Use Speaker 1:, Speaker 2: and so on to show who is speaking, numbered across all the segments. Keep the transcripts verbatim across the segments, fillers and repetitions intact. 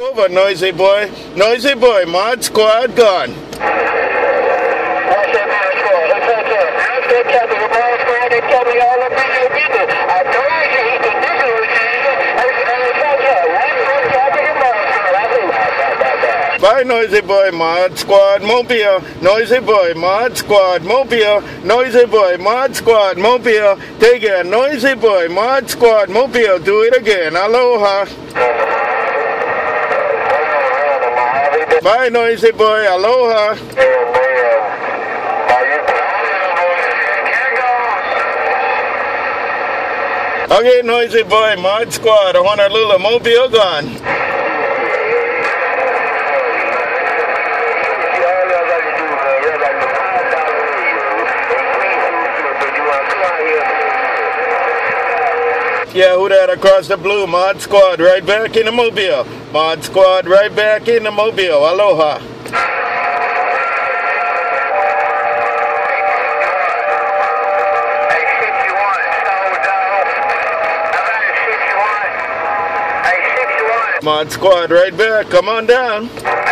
Speaker 1: Over, noisy boy. Noisy boy, mod squad gone. Bye, noisy boy, mod squad, mobile. Noisy boy, mod squad, mobile. Noisy boy, mod squad, mobile. Take it, noisy boy, mod squad, mobile. Do it again. Aloha. Bye, noisy boy. Aloha. Okay, noisy boy, mod squad, Honolulu, mobile gone. Yeah, who that across the blue? Mod squad, right back in the mobile. Mod squad, right back in the mobile. Aloha. Mod squad, right back. Come on down.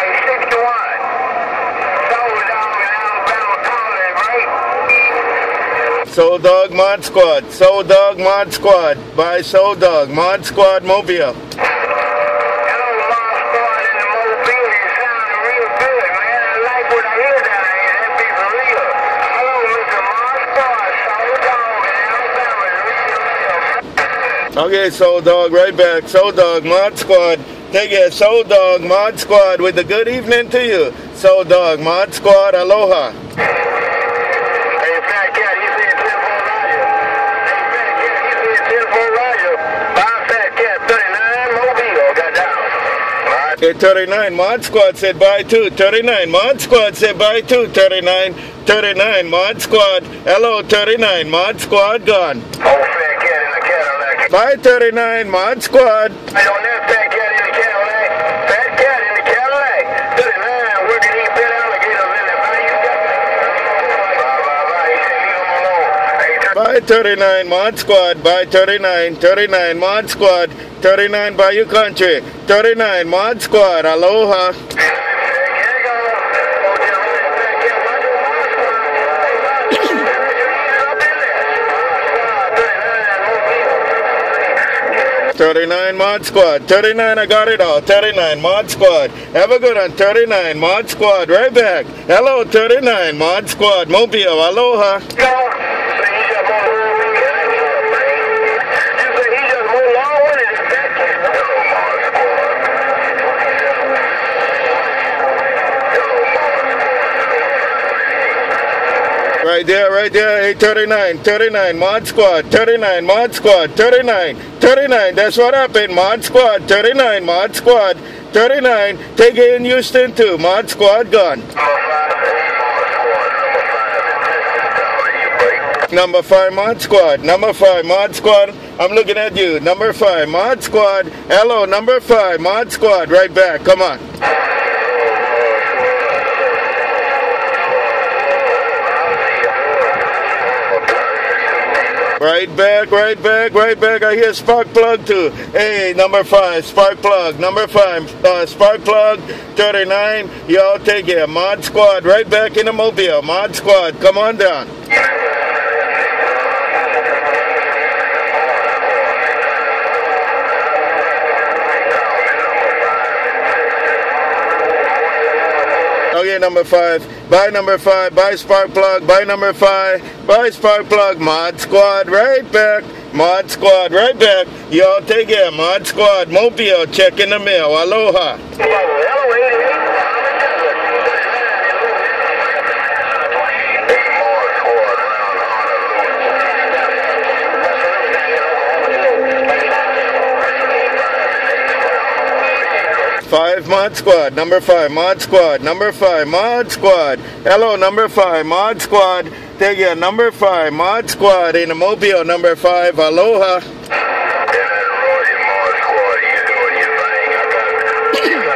Speaker 1: Soul Dog Mod Squad, Soul Dog Mod Squad, by Soul Dog Mod Squad Mobile.
Speaker 2: Hello, Mod Squad in the Mobile. You sound real good, man. I like what I hear down here. That be for real. Hello, Mister Mod Squad, Soul Dog in Alabama.
Speaker 1: Okay, Soul Dog, right back. Soul Dog Mod Squad. Take it, Soul Dog Mod Squad with a good evening to you. Soul Dog Mod Squad, aloha. Okay, thirty-nine, Mod Squad said bye too. thirty-nine, Mod Squad said bye too. thirty-nine, thirty-nine, Mod Squad. Hello, thirty-nine, Mod Squad gone.
Speaker 2: Oh, fat cat in the Cadillac.
Speaker 1: Bye, thirty-nine, Mod Squad.
Speaker 2: I don't have fat cat in the Cadillac. Fat cat in the Cadillac. thirty-nine, working these pet alligators in the bayou. Bye, bye, bye. He said leave them alone.
Speaker 1: Bye, thirty-nine, Mod Squad. Bye, thirty-nine, thirty-nine, Mod Squad. thirty-nine, Bayou Country. thirty-nine, Mod Squad. Aloha. thirty-nine, Mod Squad. thirty-nine, I got it all. thirty-nine, Mod Squad. Have a good one. thirty-nine, Mod Squad. Right back. Hello, thirty-nine, Mod Squad. Mobile. Aloha. Right there, right there, hey, thirty-nine, thirty-nine, Mod Squad, thirty-nine, Mod Squad, thirty-nine, thirty-nine, that's what happened, Mod Squad, thirty-nine, Mod Squad, thirty-nine, take it in Houston too, Mod Squad gone. Number five, Mod Squad, number five, Mod Squad, I'm looking at you, number five, Mod Squad, hello, number five, Mod Squad, right back, come on. Right back, right back, right back. I hear Spark Plug too. Hey, number five, Spark Plug. Number five, uh, Spark Plug, thirty-nine. Y'all take it. Mod Squad, right back in the mobile. Mod Squad, come on down. Okay, number five. Bye, number five. Bye, Spark Plug. Bye, number five. Bye, Spark Plug. Mod Squad, right back. Mod Squad, right back. Y'all take care. Mod Squad, Mobile, check in the mail. Aloha. Five, Mod Squad, number five, Mod Squad, number five, Mod Squad. Hello, number five, Mod Squad. Take care, number five, Mod Squad in the Mobile, number five. Aloha.